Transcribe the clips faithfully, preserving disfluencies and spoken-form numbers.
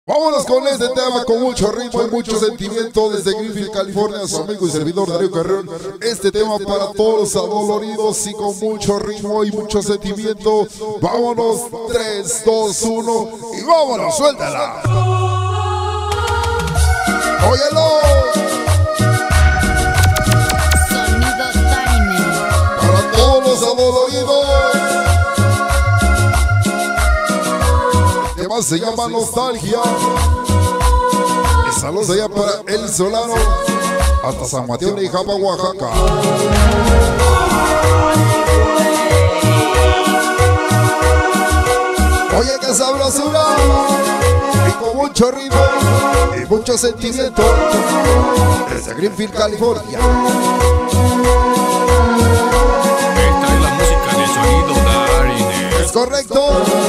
Vámonos con este tema con mucho ritmo y mucho sentimiento desde Greenfield, California, su amigo y servidor Darío Carrión. Este tema para todos los adoloridos y con mucho ritmo y mucho sentimiento. Vámonos, tres, dos, uno y vámonos, suéltala. Óyelo. Sonido Tiny. Para todos los adoloridos. El tema se llama Nostalgia. Y saludos allá para El Solano, hasta San Mateo de Ijapa, Oaxaca. Oye, qué sabrosura. Y con mucho ritmo y mucho sentimiento desde Greenfield, California. Esta es la música de Sonido Tiny. Es correcto.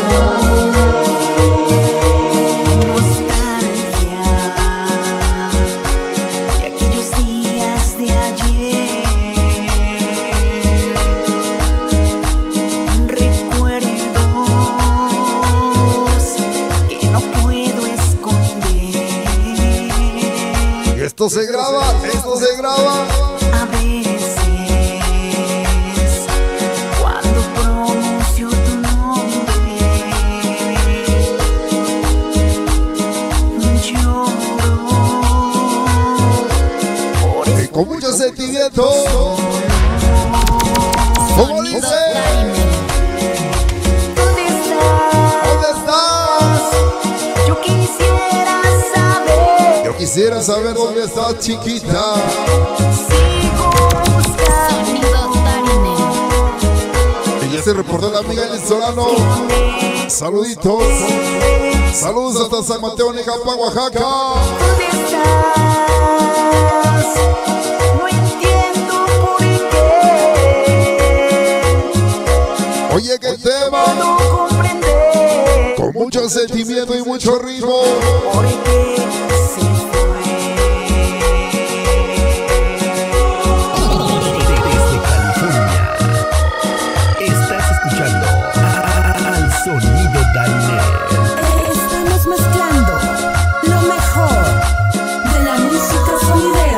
Esto se graba, esto se graba. A veces, cuando pronuncio tu nombre, lloro. Y con mucho sentimiento. ¿Cómo dice? ¿Dónde estás? ¿Dónde estás? Yo quisiera saber. Yo quisiera saber dónde estás, chiquita. Sigo buscando. Sonido Tiny. Y ya se reportó la amiga El Solano. Saluditos. Saludos hasta San Mateo de Ijapa, Oaxaca. ¿Dónde estás? No entiendo por qué. Oye, qué tema. Puedo comprender Con mucho sentimiento y mucho ritmo. por qué se fue. Desde California, estás escuchando al Sonido Tiny. Estamos mezclando lo mejor de la música sonidera.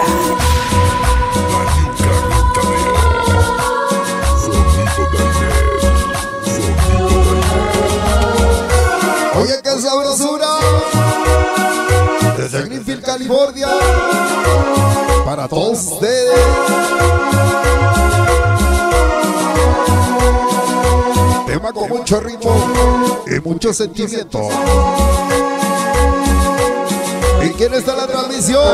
Oye, qué sabrosura. Desde Greenfield, California, para todos ustedes. Tema con mucho ritmo y mucho sentimiento. ¿Y quién está en la transmisión?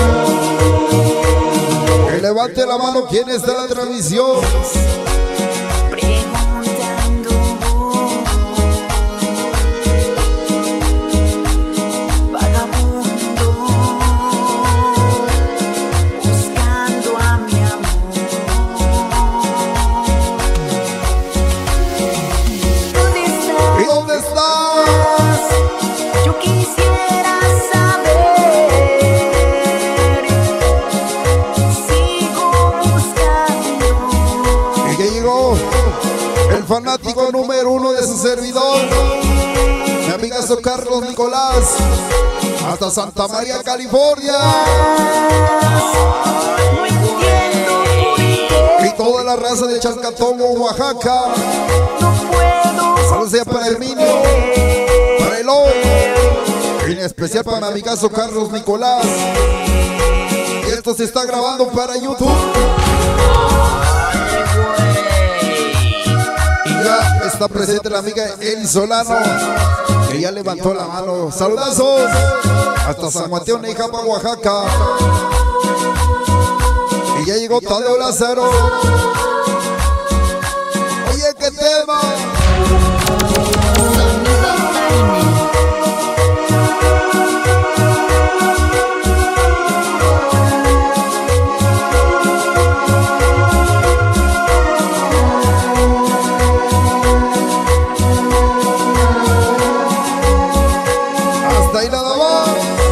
Que levante la mano. ¿Quién está en la transmisión? Preguntando, vagabundo, buscando a mi amor. ¿Dónde ¿Y estás? dónde estás? Yo quisiera saber. Sigo buscando. Y que llegó el fanático número uno de su servidor, mi amigazo Carlos Nicolás, hasta Santa María, California. No entiendo por qué Y toda la raza de Chalcatongo, Oaxaca. no puedo. Saludos allá para Herminio, para Elón, y en especial para mi amigazo Carlos Nicolás. Y esto se está grabando para YouTube. Y ya está presente la amiga El Solano, que ya levantó la mano. Saludazos hasta San Mateo de Ijapa, Oaxaca. Y ya llegó Tadeo Lázaro. Oye, qué tema. Sonido Tiny. Hasta ahí nada más.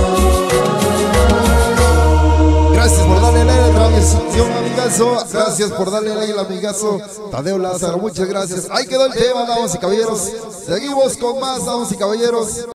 Gracias por darle like a la transmisión, amigazo. Gracias por darle like al amigazo Tadeo Lázaro. Muchas gracias. Ahí quedó el tema, damas y caballeros. Seguimos con más, damas y caballeros.